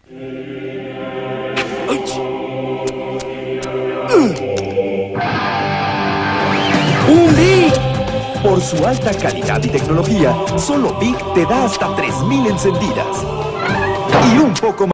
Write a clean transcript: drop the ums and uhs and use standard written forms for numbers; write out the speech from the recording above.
¡Un Bic! Por su alta calidad y tecnología, solo Bic te da hasta 3000 encendidas. Y un poco más.